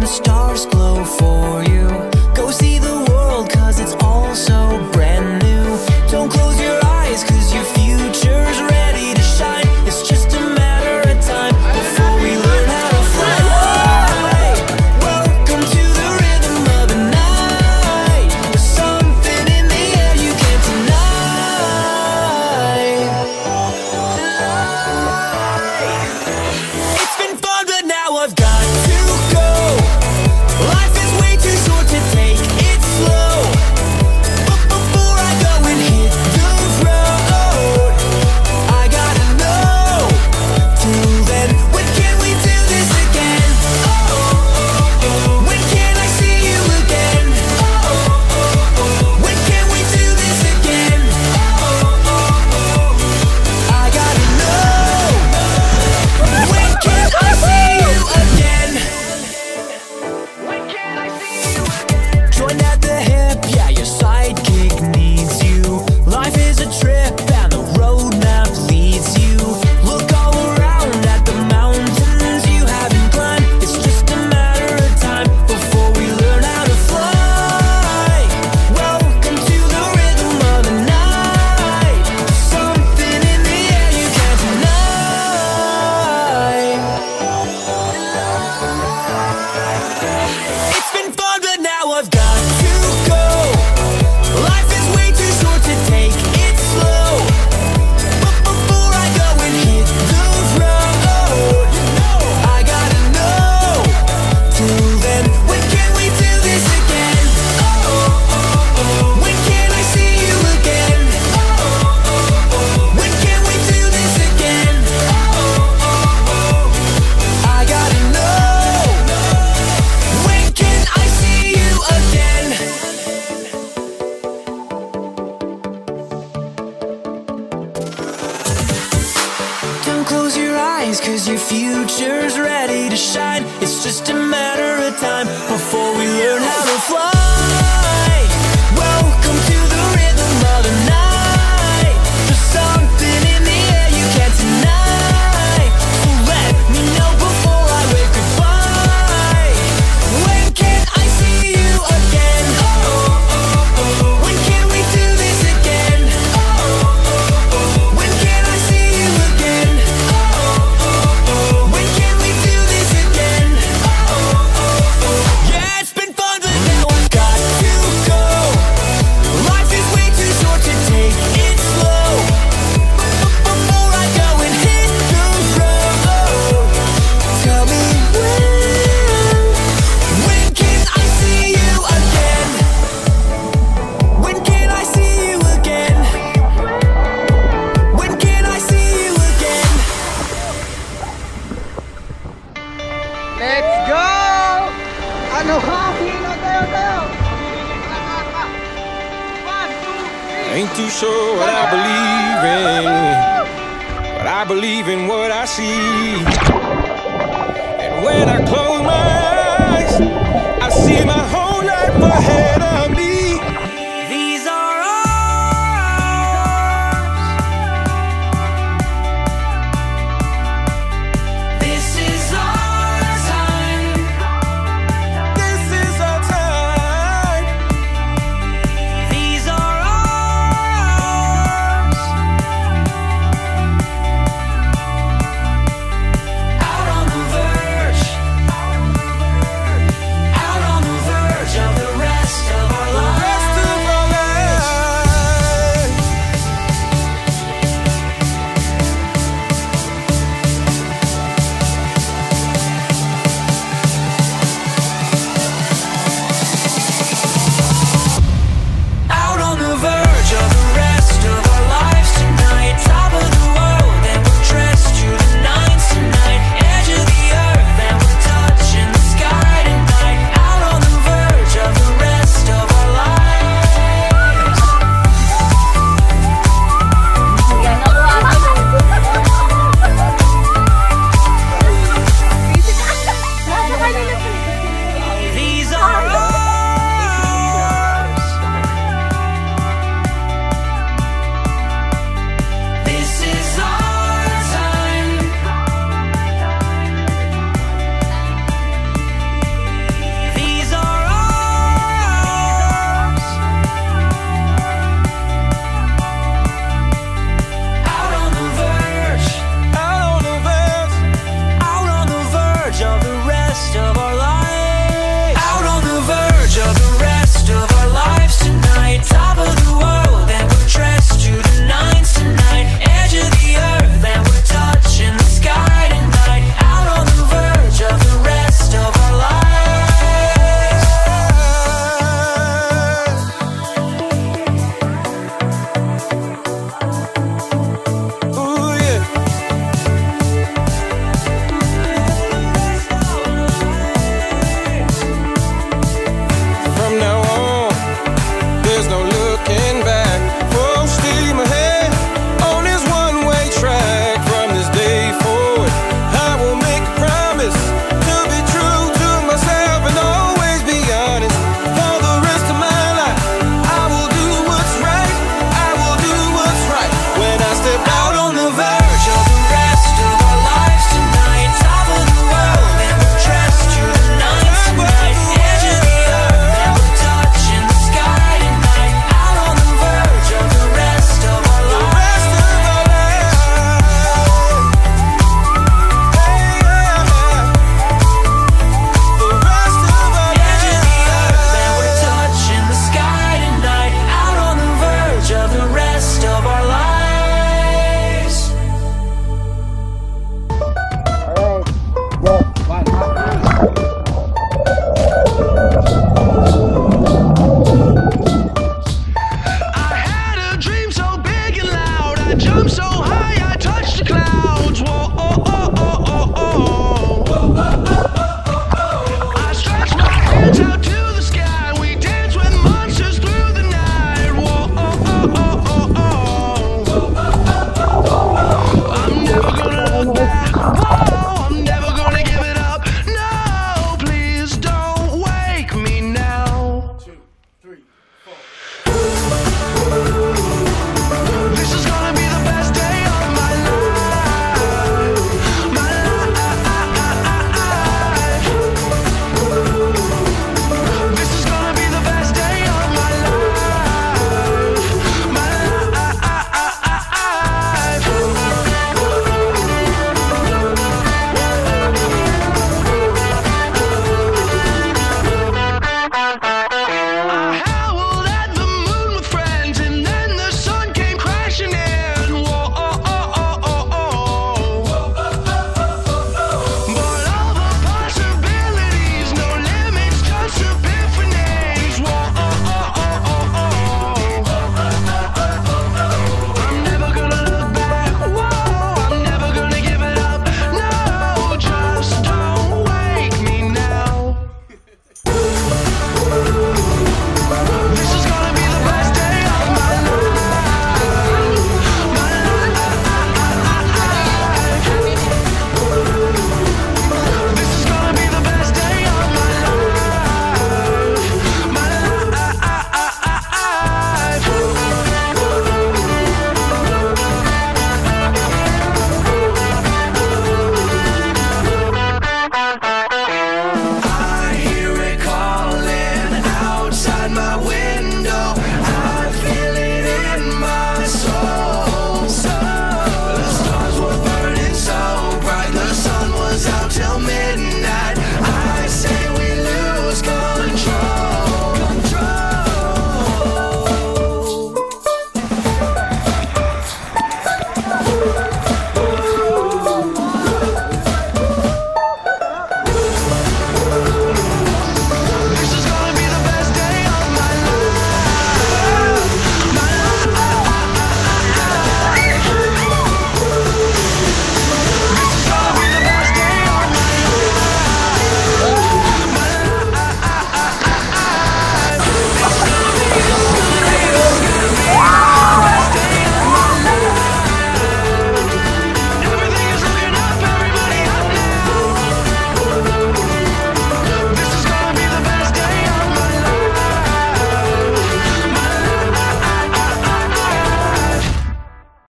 the stars glow for you. Go see the world, cause it's all so brand new. Don't close your eyes, cause your future's ready to shine. It's just a matter of time before we learn how to fly. Welcome to the rhythm of the night. There's something in the air you can't deny. It's been fun, but now I've got to go. Life is way too short to take it slow. But before I go and hit the road, I gotta know. Till then, when can we do this again? When can I see you again? When can we do this again? I gotta know. When can I see you again? When can I see you again? Join at the hip, yeah, your sidekick needs you. Life is a trip and the roadmap leads you. Look all around at the mountains you haven't climbed. It's just a matter of time before we learn how to fly. Welcome to the rhythm of the night. Something in the air you can't deny. It's been fun, but now I've got to go. Life is way too short to take it slow. But before I go and hit the road, I gotta know. Till then, when can we do this again? When can I see you again? When can we do this again? I gotta know. When can I see you again? Don't close your eyes, cause your future's ready to shine. It's just a matter of time before we learn how to fly. Welcome to the rhythm of the night. There's something in the air you can't deny. So let me know before I wave goodbye. When can I see you again? When can we do this again? When can I see you again? When can we do this again? Yeah, it's been fun, but now I've got to go. Life is way too short to take it slow. Before I go and hit the road, tell me when can I see you again? When can I see you again? When can I see you again? Let's go! Ano ka? Hino tayo! Ain't too sure what I believe in, but I believe in what I see. And when I close my eyes, I see my whole life ahead